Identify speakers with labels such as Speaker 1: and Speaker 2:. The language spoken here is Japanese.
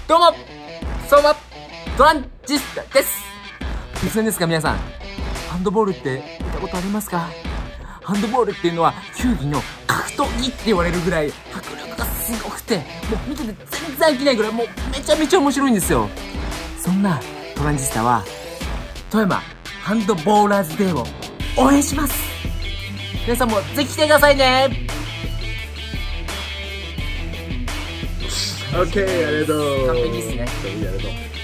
Speaker 1: どうも相馬トランジスタです。突然ですが皆さん、ハンドボールって見たことありますか？ハンドボールっていうのは球技の格闘技って言われるぐらい迫力がすごくて、もう見てて全然飽きないぐらい、もうめちゃめちゃ面白いんですよ。そんなトランジスタは富山ハンドボーラーズデーを応援します。皆さんもぜひ来てくださいね。
Speaker 2: オッケー、ありがとう。
Speaker 1: 完璧ですね。
Speaker 2: ありがとう。